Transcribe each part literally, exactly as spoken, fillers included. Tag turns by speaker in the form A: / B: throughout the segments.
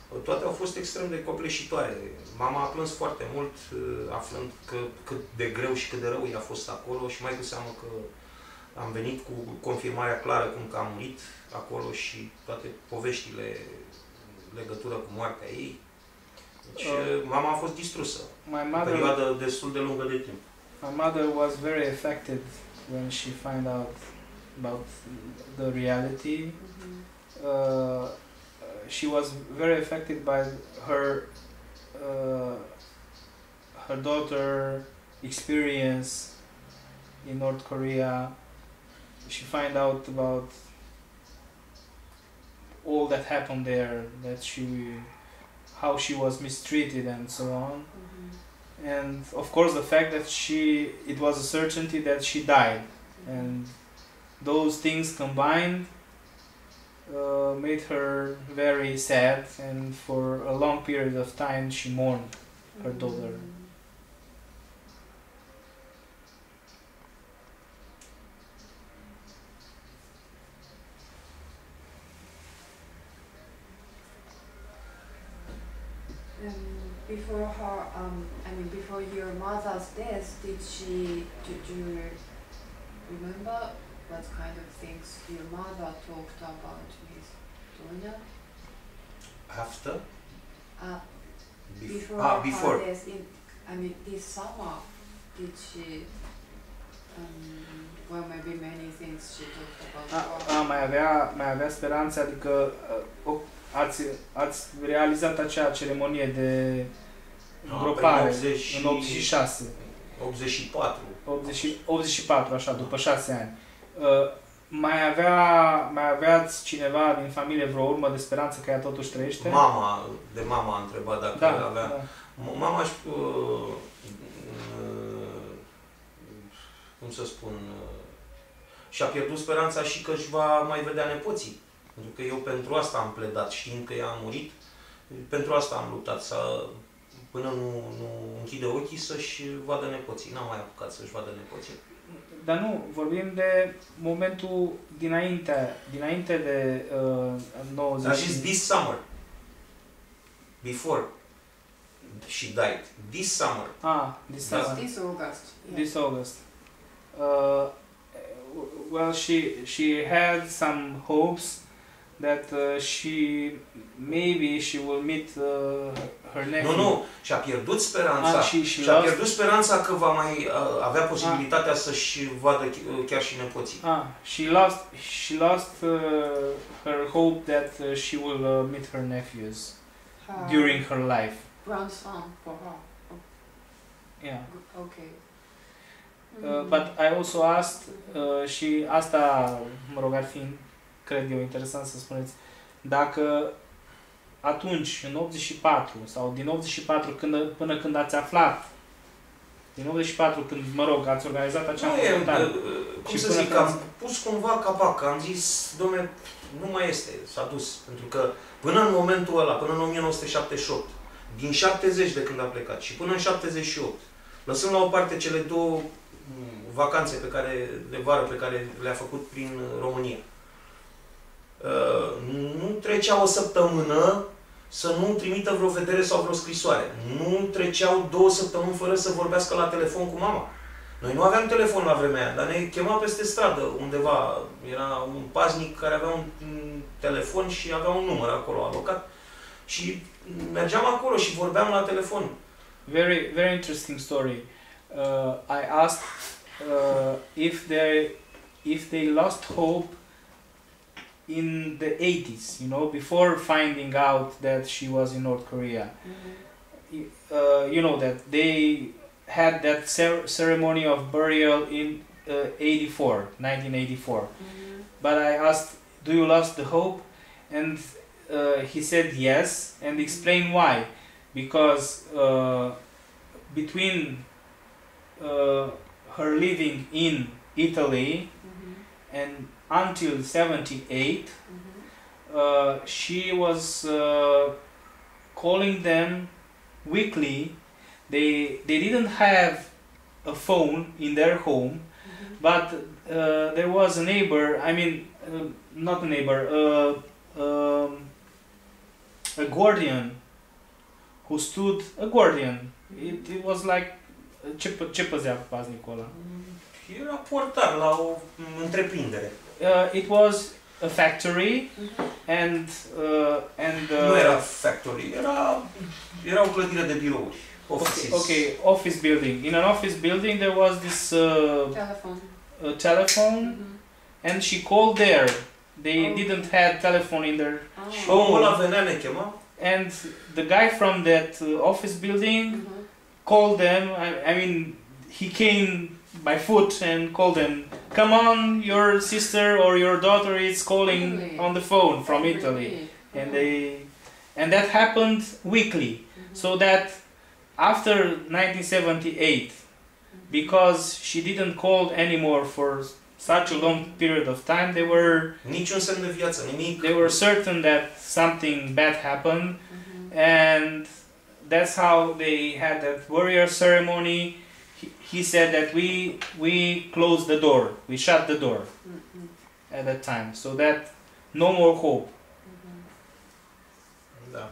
A: toate au fost extrem de copleșitoare. Mama a plâns foarte mult, aflând că, cât de greu și cât de rău i-a fost acolo și mai cu seamă că am venit cu confirmarea clară cum că a murit acolo și toate poveștile în legătură cu moartea ei. Deci uh, mama a fost distrusă.
B: My mother,
A: o perioadă destul de lungă de timp.
B: My mother was very affected when she found out about the reality.
C: Mm-hmm.
B: uh, she was very affected by her uh, her daughter experience in North Korea. She found out about all that happened there, that she, how she was mistreated and so on.
C: Mm-hmm.
B: And of course the fact that she, it was a certainty that she died,
C: Mm-hmm.
B: and those things combined uh, made her very sad, and for a long period of time she mourned her daughter.
C: Um, before her, um, I mean, before your mother's death, did she, did you remember what kind of things your mother talked about with Tonya?
A: After?
C: Uh,
A: Bef
C: before
A: ah,
C: her
A: before.
C: death, in, I mean, this summer, did she, um, well, maybe many things she talked about.
B: A, a, mai avea, mai avea speranțe, adică o, ați, ați realizat acea ceremonie de îngropare în optzeci și șase.
A: optzeci și patru.
B: optzeci și patru, așa, după șase ani. Uh, mai, avea, mai aveați cineva din familie vreo urmă de speranță că ea totuși trăiește?
A: Mama, de mama a întrebat dacă
B: da,
A: avea.
B: Da.
A: Mama, uh, uh, cum să spun, uh, și-a pierdut speranța și că își va mai vedea nepoții. Pentru că eu pentru asta am pledat, știind că ea a murit, pentru asta am luptat, să, până nu, nu închide ochii să-și vadă nepoții. N-am mai apucat să-și vadă nepoții.
B: Dar nu, vorbim de momentul dinainte, dinainte de uh, nouăzeci.
A: A zis this summer. Before she died. This summer.
B: Ah, this summer.
C: This August. Yeah.
B: This August. Uh, well, she she had some hopes that uh, she maybe she will meet uh, her nephew.
A: Nu, nu, și-a pierdut speranța.
B: Ah, și și
A: și-a pierdut speranța că va mai uh, avea posibilitatea
B: ah.
A: să-și vadă chiar și nepoții.
B: Ah, she lost she lost uh, her hope that uh, she will uh, meet her nephews
C: Her
B: during her life.
C: grandson for her.
B: Yeah.
C: Okay.
B: Uh, but I also asked uh, și asta, mă rog, ar fi, cred eu, interesant să spuneți, dacă atunci, în optzeci și patru, sau din optzeci și patru când, până când ați aflat, din optzeci și patru când, mă rog, ați organizat acea confruntare.
A: Cum să zic, am pus cumva capac, am zis, dom'le, nu mai este, s-a dus. Pentru că până în momentul ăla, până în o mie nouă sute șaptezeci și opt, din șaptezeci de când a plecat și până în șaptezeci și opt, lăsând la o parte cele două vacanțe pe care, de vară pe care le-a făcut prin România, nu trecea o săptămână să nu trimită vreo vedere sau vreo scrisoare. Nu treceau două săptămâni fără să vorbească la telefon cu mama. Noi nu aveam telefon la vremea aia, dar ne chema peste stradă undeva. Era un paznic care avea un telefon și avea un număr acolo alocat. Și mergeam acolo și vorbeam la telefon.
B: Very, very interesting story. Uh, I asked uh, if they if they lost hope in the eighties, you know, before finding out that she was in North Korea.
C: Mm-hmm.
B: Uh, you know that they had that cer ceremony of burial in uh, eighty-four, nineteen eighty-four.
C: Mm-hmm.
B: But I asked, do you lost the hope? And uh, he said yes, and explained why. Because uh, between uh, her living in Italy
C: Mm-hmm.
B: and until seventy-eight,
C: Mm-hmm.
B: uh, she was uh, calling them weekly. They they didn't have a phone in their home,
C: Mm-hmm.
B: but uh, there was a neighbor. I mean, uh, not a neighbor. Uh, um, a guardian who stood, a guardian. It, it was like, ce, pă- ce păzea paznicul ăla?
A: Era portar la o întreprindere.
B: Uh, it was a factory and uh, and uh,
A: Nu era factory, era, era o clădire de birouri. Offices.
B: okay, okay, office building. In an office building there was this uh,
C: Telephone.
B: uh, telephone,
C: Mhm.
B: and she called there. They
C: Oh.
B: didn't have telephone in their,
C: Oh.
A: Omul ăla venea, ne chema.
B: and the guy from that uh, office building
C: Mhm.
B: called them. I, I mean, he came by foot and called them. Come on, your sister or your daughter is calling
C: Really?
B: on the phone from
C: Really?
B: Italy, and
C: Mhm.
B: they, and that happened weekly.
C: Mhm.
B: So that after nineteen seventy-eight, because she didn't call anymore for such a long period of time, they were
A: Niciun semn de viață, nimic.
B: they were certain that something bad happened,
C: Mhm.
B: and that's how they had that warrior ceremony. He, he said that we we closed the door, we shut the door
C: Mhm.
B: at that time, so that no more hope.
C: Mhm.
A: Da.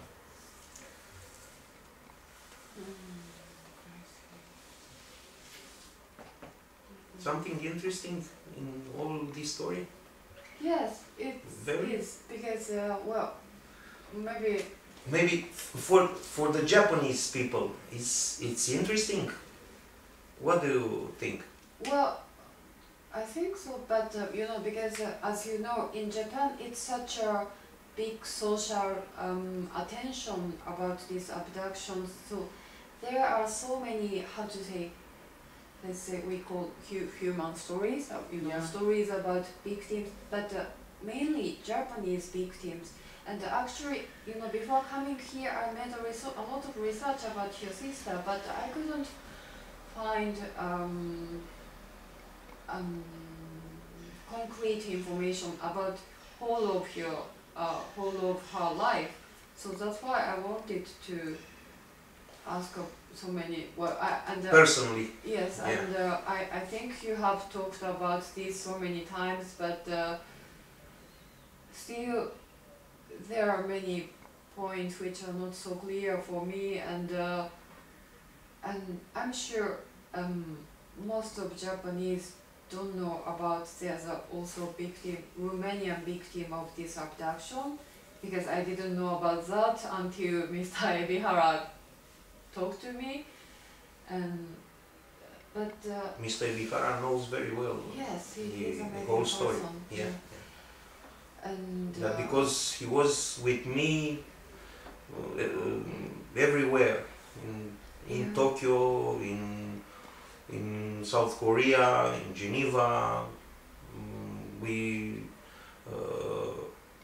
A: Something interesting in all this story?
C: Yes, it
A: Very.
C: is because uh, well, maybe
A: Maybe for for the Japanese people, it's it's interesting. What do you think?
C: well, I think so. But uh, you know, because uh, as you know, in Japan, it's such a big social um, attention about these abductions. So there are so many, how to say, let's say we call hu- human stories, uh, you know,
B: Yeah.
C: stories about victims, but uh, mainly Japanese victims. And uh, actually, you know, before coming here, I made a, reso- a lot of research about your sister, but I couldn't find um, um, concrete information about whole of your uh, whole of her life. So that's why I wanted to ask uh, so many. Well, I, and uh,
A: Personally,
C: yes,
A: Yeah.
C: and uh, I I think you have talked about this so many times, but uh, still there are many points which are not so clear for me, and uh, and I'm sure um, most of Japanese don't know about there's a also victim, Romanian victim of this abduction, because I didn't know about that until Mister Ebihara talked to me, and but uh,
A: Mister Ebihara knows very well
C: yes, he
A: the,
C: is a
A: the
C: amazing
A: whole story.
C: person.
A: Yeah.
C: And
A: That
C: uh,
A: because he was with me uh, uh, everywhere in in
C: Yeah.
A: Tokyo, in in South Korea, in Geneva. Mm, we uh,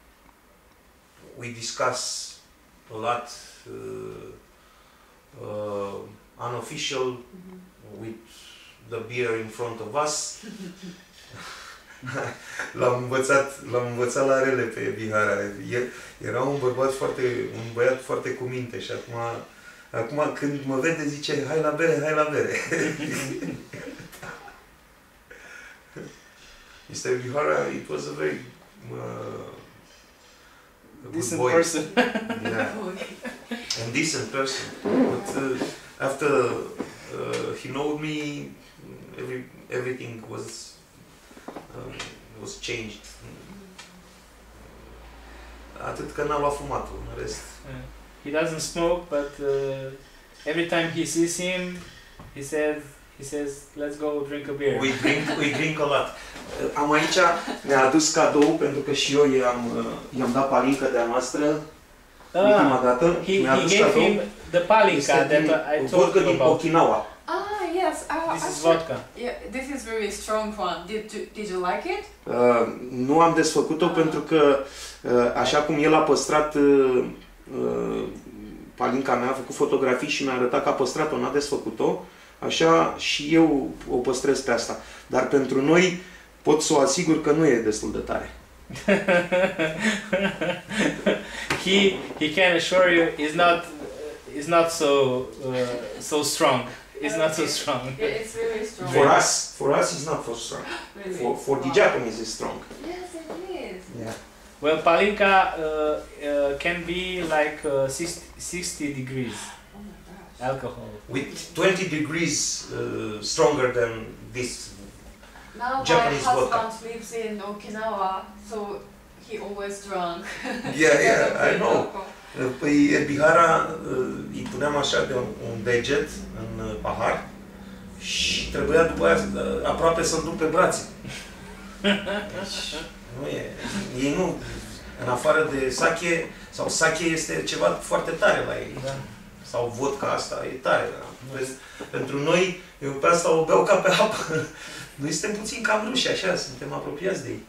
A: we discuss a lot uh, uh, unofficial
C: mhm.
A: with the beer in front of us. L-am învățat, l-am învățat la rele pe Bihara. El era un bărbat foarte, un băiat foarte cu minte și acum, acum când mă vede zice hai la bere, hai la bere. mister Bihara, it was a very uh, a good
B: Decent
A: boy.
B: person.
A: Yeah, and decent person. But uh, after uh, he knowed me, every everything was uh, was changed. Atât că n-a luat fumatul, în rest.
B: Uh, he doesn't smoke, but uh, every time he sees him, he says, he says, "Let's go drink a beer."
A: We drink, we drink a lot. Uh, Am aici, mi-a adus cadou, pentru că și eu i-am, uh, i-am dat palincă de-a noastră, ultima
B: Ah,
A: dată.
B: he,
A: Mi-a
B: he
A: adus
B: gave
A: cadou.
B: him the palinka
A: Este
B: that
A: din,
B: I told
A: vodka
B: you
A: din
B: about.
A: Okinawa.
C: Ah yes, uh,
B: This is
C: actually-
B: vodka.
C: Yeah, this is very strong one. Did you, did you like it?
A: Uh, nu am desfăcut-o
C: Ah.
A: pentru că, uh, așa cum el a păstrat uh, uh, palinca mea, a făcut fotografii și mi-a arătat că a păstrat-o, n-a desfăcut-o, așa și eu o păstrez pe asta. Dar pentru noi pot să o asigur că nu e destul de tare.
B: he he can assure you is not is not so uh, so strong. It's not so strong.
C: Yeah, it's very strong.
A: For us, for us it's not for strong.
C: Really.
A: For, for the
C: Wow.
A: Japanese it's strong.
C: Yes, it is.
A: Yeah.
B: Well, palinka uh, uh, can be like uh, sixty, sixty degrees
C: Oh my gosh.
B: alcohol.
A: With twenty degrees uh, stronger than this.
C: Now
A: Japanese
C: my
A: vodka.
C: husband lives in Okinawa, so he always drunk.
A: Yeah,
C: because
A: yeah,
C: of
A: I
C: the
A: know.
C: alcohol.
A: Păi Ebihara uh, îi puneam așa de un, un deget în uh, pahar și trebuia după aia uh, aproape să-l duc pe brațe. Deci, nu e, ei nu, în afară de sake, sau sake este ceva foarte tare la ei.
B: Da.
A: Sau vodka asta e tare. Da? Vezi, pentru noi, eu pe asta o beau ca pe apă. Noi suntem puțin cam ruși, așa, suntem apropiați de ei.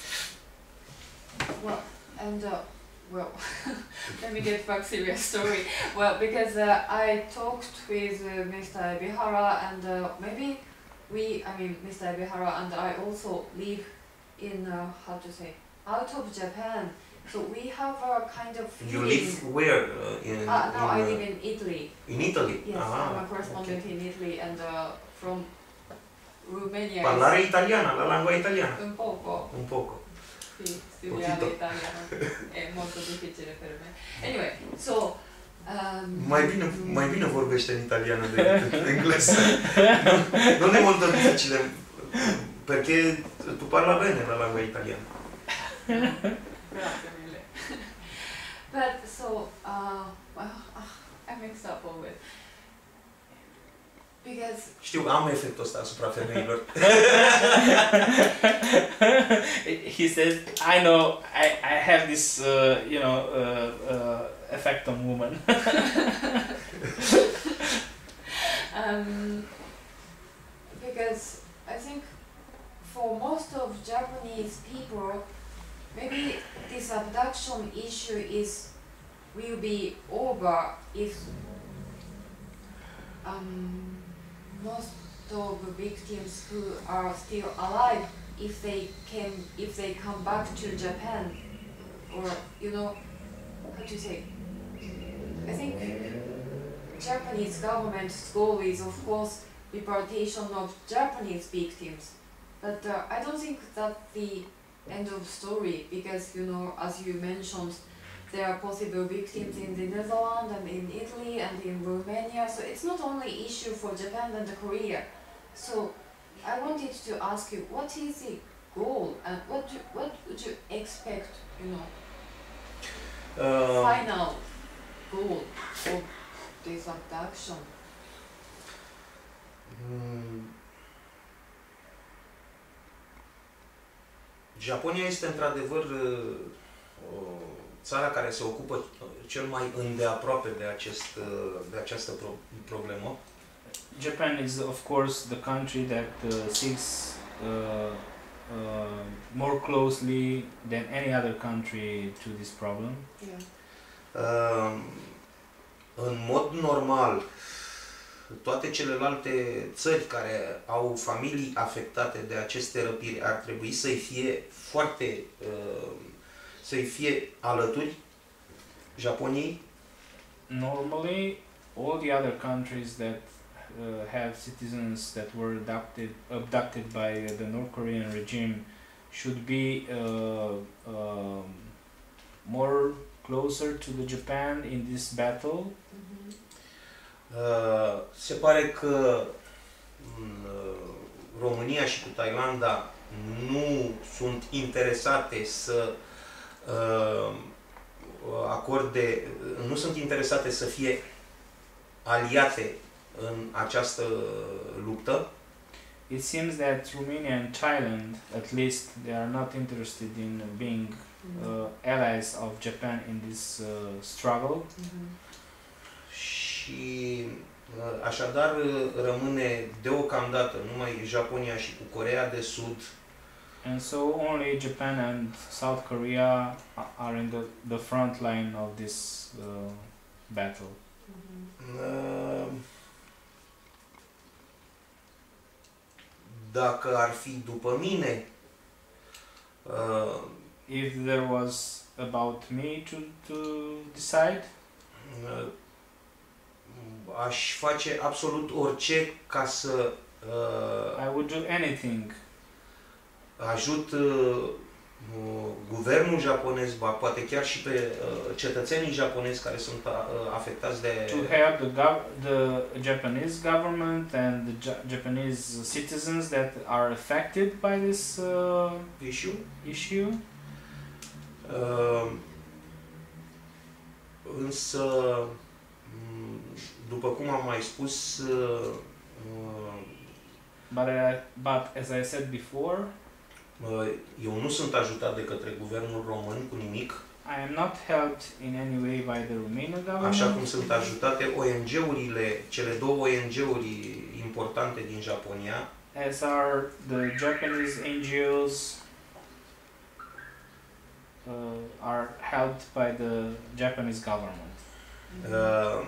C: Well, and uh, well, let me get back serious story. Well, because uh, I talked with uh, Mister Ebihara, and uh, maybe we, I mean, Mister Ebihara and I also live in uh, how to say, out of Japan. So we have a kind of
A: You
C: feeling.
A: live where? Uh, in,
C: Uh, now
A: in,
C: I
A: uh,
C: live in Italy.
A: in Italy?
C: Yes,
A: Aha,
C: I'm a correspondent in Italy, and uh, from Romania. is
A: Parlare italiana, la lingua italiana.
C: un poco.
A: Un poco.
C: Sì, studiare
A: Pochino.
C: italiano è molto difficile per me. Anyway, so um,
A: Mai bine, mai bine vorbește în italiană decât în engleză. Non è molto difficile, perché tu parla bene la lingua italiana.
C: grazie mille. But so uh, well, uh, I mixed up always because
A: Știu, am efectul ăsta asupra femeilor.
B: He says, I know, I, I have this, uh, you know, uh, uh, effect on women.
C: um, because I think for most of Japanese people, maybe this abduction issue is will be over if um, most of the victims who are still alive, if they can, if they come back to Japan, or you know, how to say. I think Japanese government's goal is, of course, deportation of Japanese victims, but uh, I don't think that's the end of story, because, you know, as you mentioned, there are possible victims in the Netherlands and in Italy and in Romania, so it's not only issue for Japan and Korea. So I wanted to ask you, what is the goal and what do, what would you expect, you know,
A: Uh,
C: final goal of this abduction?
A: mm, Japonia este într-adevăr uh, o țara care se ocupă cel mai îndeaproape de, acest, uh, de această pro- problemă.
B: Japan is, of course, the country that uh, seeks uh, uh, more closely than any other country to this problem.
C: Yeah.
A: Uh, în mod normal, toate celelalte țări care au familii afectate de aceste răpiri ar trebui să-i fie foarte, uh, să-i fie alături Japoniei.
B: Normally, all the other countries that uh, have citizens that were abducted, abducted by uh, the North Korean regime should be uh, um more closer to the Japan in this battle.
C: Mhm.
A: Uh, se pare că uh, România și cu Thailanda nu sunt interesate să uh, acorde, nu sunt interesate să fie aliate în această luptă.
B: It seems that Romania and Thailand, at least, they are not interested in being uh, allies of Japan in this uh, struggle.
C: Mhm.
A: Și uh, așadar uh, rămâne deocamdată numai Japonia și cu Coreea de Sud.
B: And so only Japan and South Korea a- are in the, the front line of this uh, battle.
C: Mhm.
A: Uh, Dacă ar fi după mine, uh,
B: If there was about me to, to decide,
A: uh, aș face absolut orice ca să uh,
B: I would do anything
A: ajut uh, guvernul japonez, ba poate chiar și pe cetățenii japonezi care sunt afectați de...
B: To help the, gov the Japanese government and the ja Japanese citizens that are affected by this uh,
A: issue.
B: issue.
A: Uh, însă, după cum am mai spus, uh,
B: but, I, but as I said before,
A: eu nu sunt ajutat de către guvernul român cu nimic.
B: I am not helped in any way by the Romanian government.
A: Așa cum sunt ajutate O N G-urile, cele două O N G-uri importante din Japonia.
B: As are the Japanese N G Os uh, are helped by the Japanese government.
A: Uh,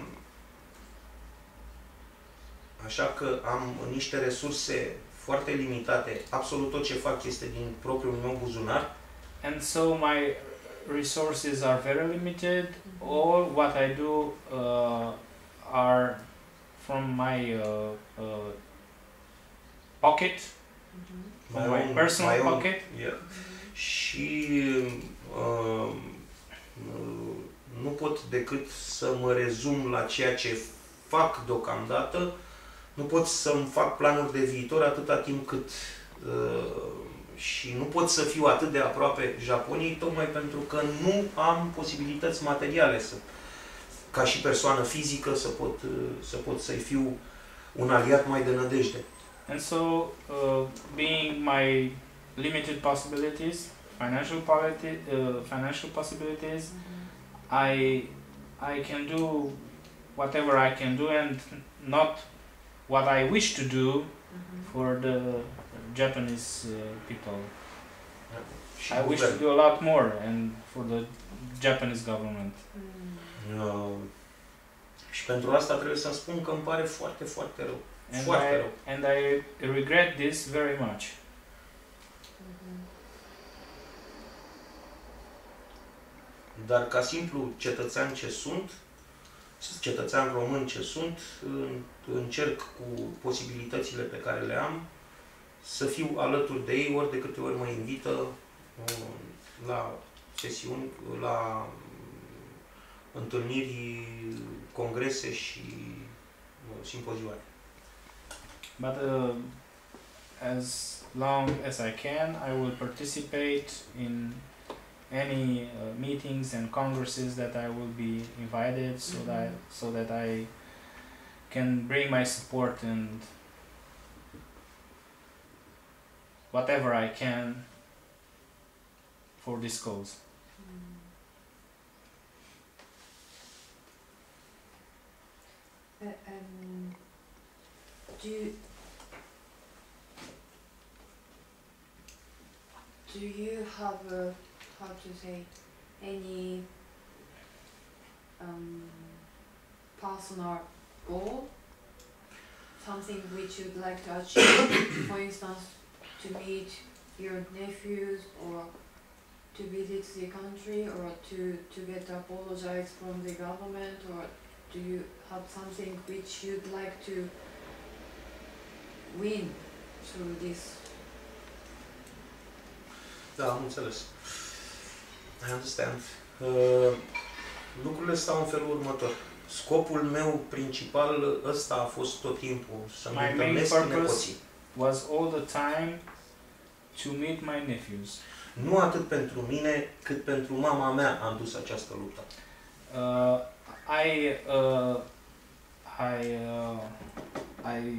A: așa că am niște resurse foarte limitate. Absolut tot ce fac este din propriul meu buzunar.
B: And so my resources are very limited. All what I do uh, are from my uh, uh, pocket, from my, my own, personal my pocket.
A: Own, yeah. Și uh, nu pot decât să mă rezum la ceea ce fac deocamdată. Nu pot să-mi fac planuri de viitor atâta timp cât uh, și nu pot să fiu atât de aproape Japoniei, tocmai pentru că nu am posibilități materiale să, ca și persoană fizică să pot, să pot să-i fiu un aliat mai de nădejde.
B: And so, uh, being my limited possibilities, financial, uh, financial possibilities, mm-hmm. I, I can do whatever I can do and not what I wish to do mm-hmm. for the Japanese uh, people. Yeah. I wish to do a lot more and for the Japanese government.
A: Mm. Uh, și pentru asta trebuie să spun că îmi pare foarte, foarte rău.
B: And
A: foarte
B: I,
A: rău.
B: And I regret this very much.
C: Mm-hmm.
A: Dar ca simplu cetățean ce sunt, cetățean român ce sunt, încerc cu posibilitățile pe care le am să fiu alături de ei ori de câte ori mă invită la sesiuni, la întâlniri, congrese și simpozioare.
B: But uh, as long as I can, I will participate in any uh, meetings and congresses that I will be invited, so mm-hmm. that so that I can bring my support and whatever I can for this cause.
C: Mm. Uh, um, do you, do you have a, how to say, any um, personal goal, something which you'd like to achieve, for instance, to meet your nephews or to visit the country or to, to get apologize from the government, or do you have something which you'd like to win through this?
A: Da, am înțeles. I understand. Uh, lucrurile stau în felul următor. Scopul meu principal ăsta a fost tot timpul, să mă întâlnesc cu nepoții.
B: Was all the time to meet my nephews.
A: Nu atât pentru mine, cât pentru mama mea am dus această luptă.
B: Uh, I uh, I uh, I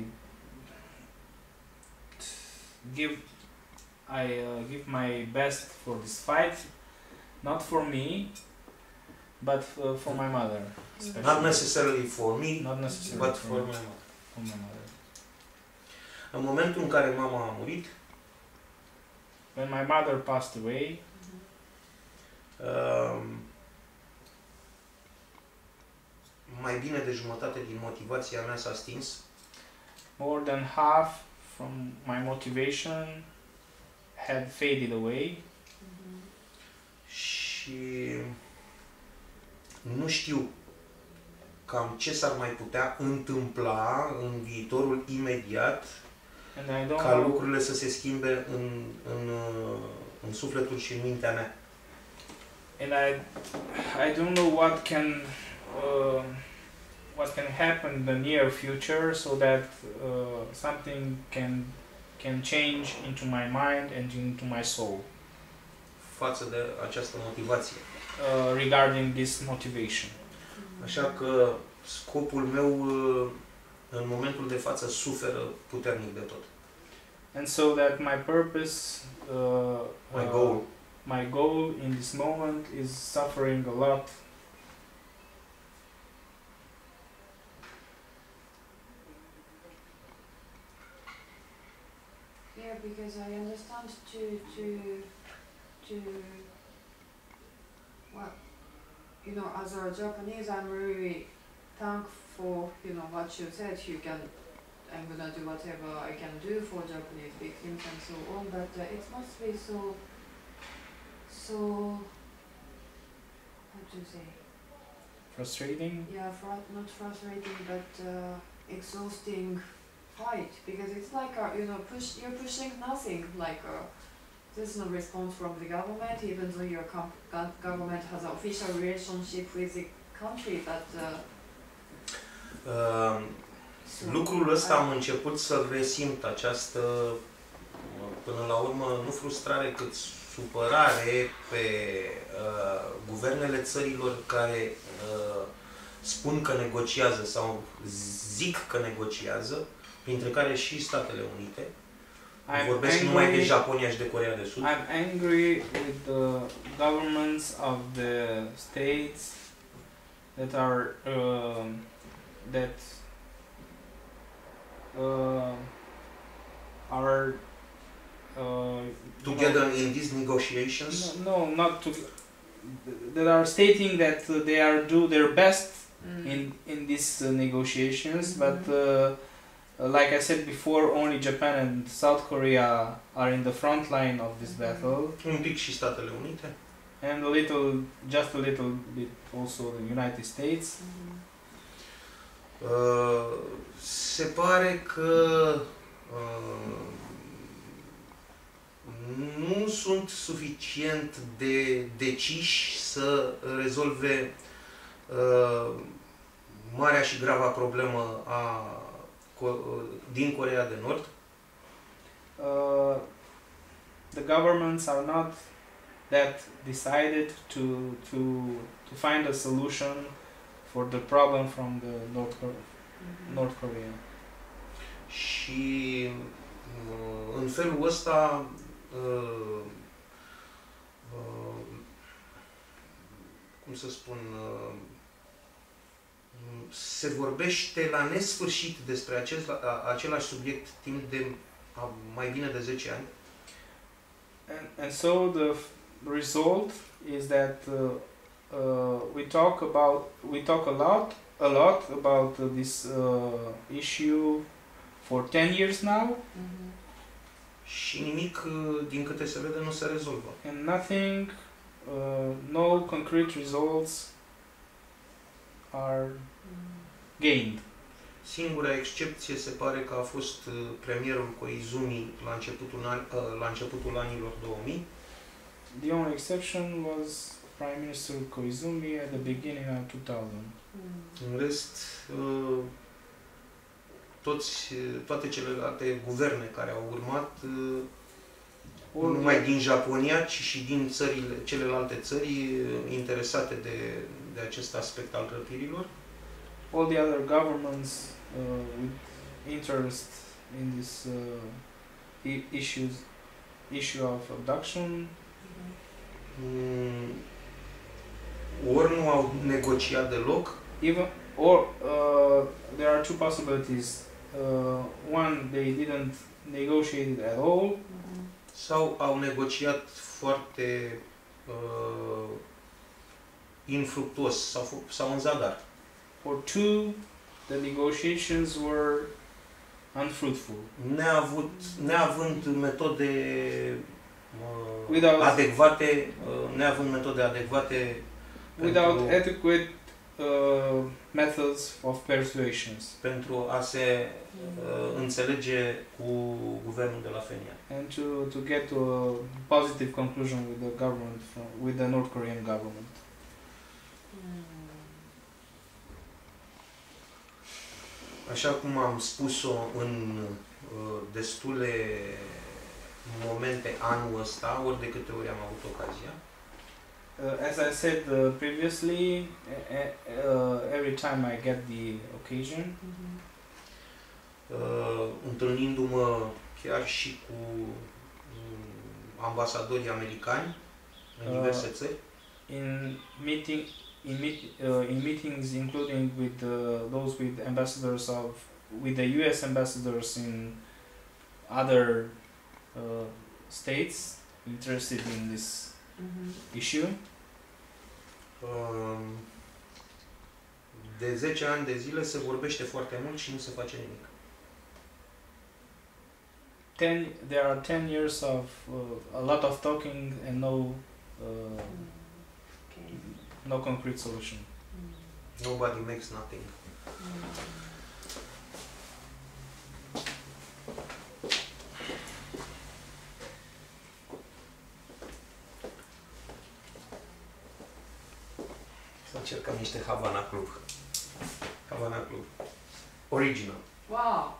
B: give I uh, give my best for this fight, not for me, but uh, for my mother. Especially.
A: Not necessarily for me,
B: not necessarily
A: but for, for my mother.
B: For my mother.
A: În momentul în care mama a murit,
B: when my mother passed away,
A: um, mai bine de jumătate din motivația mea s-a stins.
B: More than half from my motivation had faded away.
C: Mm-hmm.
A: Și nu știu cam ce s-ar mai putea întâmpla în viitorul imediat
B: And I don't
A: ca
B: know,
A: lucrurile să se schimbe în, în, în sufletul și în mintea mea.
B: and I, I don't know what can, uh, what can happen in the near future so that uh, something can, can change into my mind and into my soul
A: Față de această motivație.
B: uh, regarding this motivation.
A: Așa că scopul meu în momentul de față suferă puternic de tot.
B: And so that my purpose, uh,
A: My
B: uh,
A: goal.
B: my goal in this moment is suffering a lot.
C: Yeah, because I understand to to to well, you know, as a Japanese, I'm really thankful. You know what you said. You can, I'm gonna do whatever I can do for Japanese victims and so on. But uh, it must be so, so. How to say?
B: Frustrating.
C: Yeah, fr- not frustrating, but uh, exhausting fight, because it's like a, you know, push you're pushing nothing. Like uh, there's no response from the government, even though your com- go- government has an official relationship with the country. But uh,
A: Uh,
C: so
A: lucrul ăsta
C: I-
A: am început să-l resimt, această, până la urmă, nu frustrare, cât supărare pe uh, guvernele țărilor care uh, spun că negociază sau zic că negociază, printre care și Statele Unite.
B: I'm
A: Vorbesc numai de
B: angry,
A: Japonia și de Coreea de Sud.
B: I'm angry with the governments of the states that are um that uh, are uh,
A: Together in these negotiations.
B: No, no, not to. That are stating that uh, they are do their best
C: Mm.
B: in in these uh, negotiations,
C: Mhm.
B: but uh, uh, like I said before, only Japan and South Korea are in the front line of this
C: Mhm.
B: battle,
A: Un pic și Statele Unite.
B: and a little, just a little bit, also the United States.
C: Mhm.
A: Uh, se pare că uh, nu sunt suficient de deciși să rezolve uh, marea și grava problemă a, Co- din Coreea de Nord.
B: Uh, the governments are not that decided to to to find a solution for the problem from the North Korea.
C: Mhm.
B: North Korea.
A: Și uh, în felul ăsta uh, uh, cum să spun, uh, se vorbește la nesfârșit despre acest, a, același subiect timp de a, mai bine de zece ani.
B: And, and so the f- result is that uh, uh, we talk about we talk a lot a lot about uh, this uh, issue for ten years now,
C: Mhm.
A: Și nimic, uh, din câte se vede, nu se rezolvă.
B: and nothing, uh, no concrete results are
C: Mm.
B: gained.
A: Singura excepție se pare că a fost uh, premierul Koizumi la începutul, an, uh, la începutul anilor două mii.
B: The only exception was Prime Minister Koizumi at the beginning of two thousand.
C: Mm.
A: În rest, uh, toți, uh, toate celelalte guverne care au urmat, uh, nu
B: All
A: numai
B: the,
A: din Japonia, ci și din țările, celelalte țări uh, interesate de, de acest aspect al răpirilor,
B: all the other governments uh, with interest in this uh, I- issues issue of abduction
C: Mhm.
A: mm, ori nu au negociat deloc,
B: even or uh, there are two possibilities. Uh, one, they didn't negotiate it at all,
C: Mhm.
A: sau au negociat foarte uh, infructuos sau, fu- sau în zadar.
B: or two, the negotiations were unfruitful.
A: Neavut, neavând metode uh,
B: Without-
A: adecvate, uh, neavând metode adecvate
B: Without
A: pentru,
B: adequate uh, methods of persuasions.
A: Pentru a se uh, înțelege cu guvernul de la Fenia.
B: And to, to get to a positive conclusion with the government, from, with the North Korean government.
A: Așa cum am spus-o în uh, destule momente anul ăsta, ori de câte ori am avut ocazia.
B: Uh, as I said uh, previously, uh, uh, every time I get the occasion,
C: Mm-hmm.
A: uh, întâlnindu-mă chiar și cu um, ambasadorii americani în
B: Uh,
A: diverse țări,
B: in meeting, in, meet, uh, in meetings including with uh, those with ambassadors of, with the U S ambassadors in other uh, states interested in this
C: Mm-hmm.
B: issue.
A: um, de zece ani de zile se vorbește foarte mult și nu se face nimic.
B: Ten, there are ten years of uh, a lot of talking and no uh,
C: Okay.
B: no concrete solution.
C: Mm.
A: Nobody makes nothing.
C: Mm.
A: Să încercăm niște Havana Club. Havana Club. Original.
C: Wow.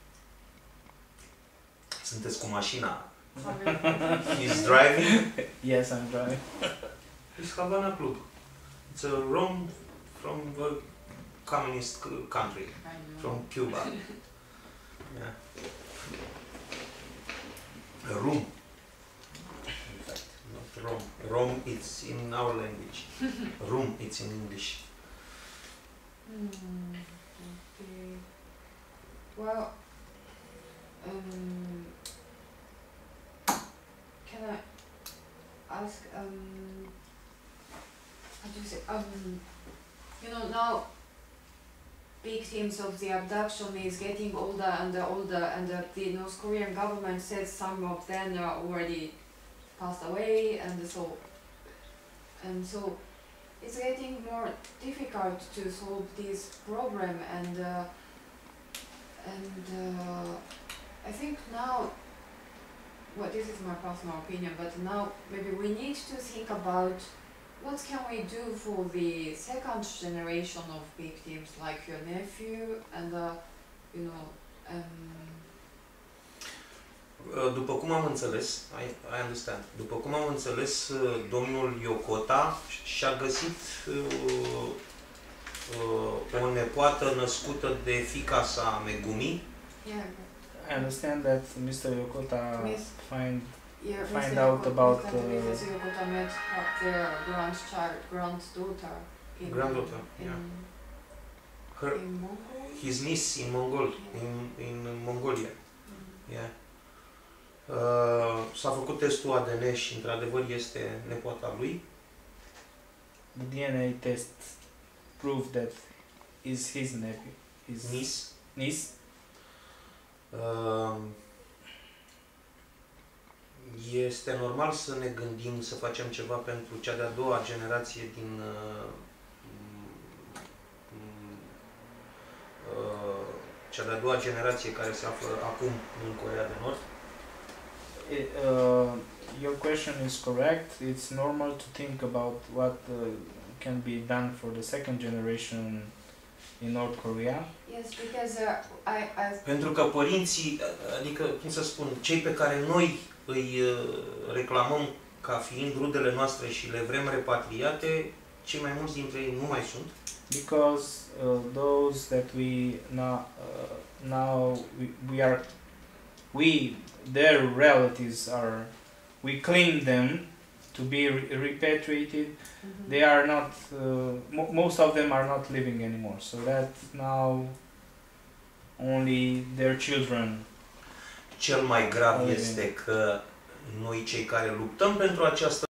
A: Sunteți cu mașina.
C: Havana
A: He's driving.
B: Yes, I'm driving.
A: It's Havana Club. It's a rum from a communist c- country.
C: I know.
A: From Cuba. Yeah. A rum. In fact, not rum. Rum, it's in our language. Rum, it's in English.
C: Hmm. Okay. Well, um, can I ask, um, how do you say, um, you know, now victims of the abduction is getting older and older, and uh, the North Korean government says some of them are already passed away, and so, and so it's getting more difficult to solve this problem, and uh, and uh, I think now, well, this is my personal opinion, but now maybe we need to think about what can we do for the second generation of victims, like your nephew, and uh, you know, um,
A: După cum am înțeles, I, I understand, după cum am înțeles, domnul Yokota și-a găsit uh, uh, o nepoată născută de fiica sa Megumi.
C: yeah,
B: I understand that Mister Yokota
C: Miss-
B: find
C: yeah,
B: Find
C: Mister
B: out
C: Yoko-
B: about,
C: Mister
B: uh,
C: Mister Yokota met up their grandchild, granddaughter in
A: Granddaughter,
C: in,
A: yeah. Her,
C: in Mongol.
A: his niece in Mongol, in, in Mongolia.
C: Mm.
A: Yeah. Uh, s-a făcut testul A D N și într-adevăr este nepoata lui.
B: the D N A test proved that is his nephew, his
A: Niece.
B: niece.
A: Uh, este normal să ne gândim să facem ceva pentru cea de-a doua generație din uh, uh, cea de-a doua generație care se află acum în Coreea de Nord.
B: It, uh, your question is correct. It's normal to think about what uh, can be done for the second generation in North Korea.
C: Yes, because uh, I, I
A: Pentru că părinții, adică, cum să spun, cei pe care noi îi uh, reclamăm ca fiind rudele noastre și le vrem repatriate, cei mai mulți dintre ei nu mai sunt.
B: Because uh, those that we now uh, now we, we are we their relatives are we claim them to be re- repatriated.
C: mhm.
B: They are not uh, mo- most of them are not living anymore, so that now only their children.
A: Cel mai grav
B: Ai
A: este că noi cei care luptăm pentru această